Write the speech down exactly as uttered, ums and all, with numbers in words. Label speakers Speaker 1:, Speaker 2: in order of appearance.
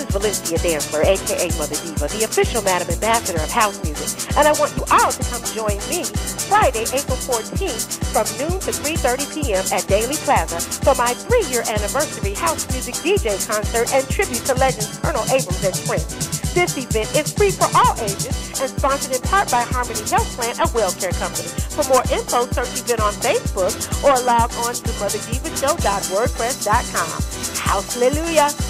Speaker 1: Valencia Dancer, a k a. Mother Diva, the official Madam Ambassador of House Music. And I want you all to come join me Friday, April fourteenth from noon to three thirty p.m. at Daley Plaza for my three-year anniversary House Music D J concert and tribute to legends Colonel Abrams and Prince. This event is free for all ages and sponsored in part by Harmony Health Plan, a WellCare company. For more info, search event on Facebook or log on to mother diva show dot wordpress dot com. Hallelujah.